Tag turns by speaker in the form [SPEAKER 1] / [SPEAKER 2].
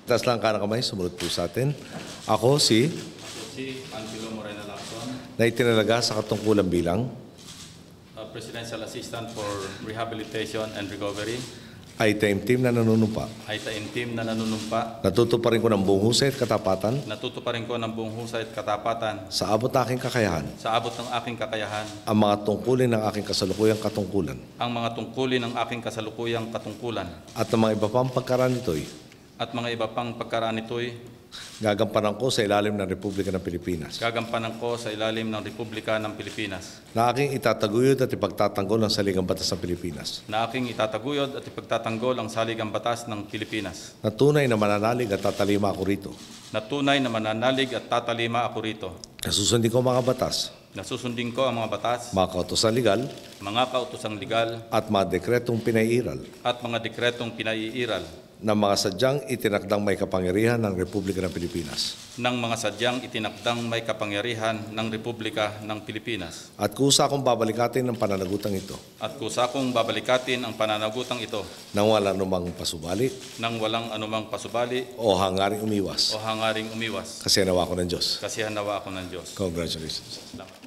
[SPEAKER 1] Taas lang ka ng kamay, sumunod po sa atin. Ako si
[SPEAKER 2] Angelo Morena Lacson,
[SPEAKER 1] na itinalaga sa katungkulan bilang
[SPEAKER 2] Presidential Assistant for Rehabilitation and Recovery,
[SPEAKER 1] ay team na nanunumpa.
[SPEAKER 2] ay taimtim na nanunumpa.
[SPEAKER 1] Natutuparin ko ng buong husay at katapatan
[SPEAKER 2] Natutuparin ko ng buong husay at katapatan
[SPEAKER 1] sa abot ng aking kakayahan
[SPEAKER 2] sa abot ng aking kakayahan
[SPEAKER 1] ang mga tungkulin ng aking kasalukuyang katungkulan
[SPEAKER 2] ang mga tungkulin ng aking kasalukuyang katungkulan
[SPEAKER 1] at ang mga iba pang pagkaraan nito'y
[SPEAKER 2] at mga iba pang pagkaraan nito'y
[SPEAKER 1] gagampanan ko sa ilalim ng Republika ng Pilipinas
[SPEAKER 2] gagampanan ko sa ilalim ng Republika ng Pilipinas
[SPEAKER 1] na aking itataguyod at ipagtatanggol ang saligang batas ng Pilipinas
[SPEAKER 2] na aking itataguyod at ipagtatanggol ang saligang batas ng Pilipinas
[SPEAKER 1] na tunay na mananalig at tatalima ako rito
[SPEAKER 2] na tunay na mananalig at tatalima ako rito
[SPEAKER 1] na susundin ko ang mga batas,
[SPEAKER 2] na susundin ko ang mga batas,
[SPEAKER 1] mga kautosan legal
[SPEAKER 2] mga kautosang legal
[SPEAKER 1] at mga dekretong pinaiiral
[SPEAKER 2] at mga dekretong pinaiiral
[SPEAKER 1] ng mga sadyang itinakdang may kapangyarihan ng Republika ng Pilipinas.
[SPEAKER 2] ng mga sadyang itinakdang may kapangyarihan ng Republika ng Pilipinas.
[SPEAKER 1] At kusa akong babalikatin ng pananagutang ito
[SPEAKER 2] At kusa kong babalikatin ang pananagutang ito
[SPEAKER 1] nang wala anumang pasubali
[SPEAKER 2] nang walang anumang pasubali
[SPEAKER 1] o hangaring umiwas.
[SPEAKER 2] o hangaring umiwas.
[SPEAKER 1] Kasi nawa ko ng Diyos.
[SPEAKER 2] Kasihan nawa ako ng Diyos.
[SPEAKER 1] Congratulations.
[SPEAKER 2] Salamat.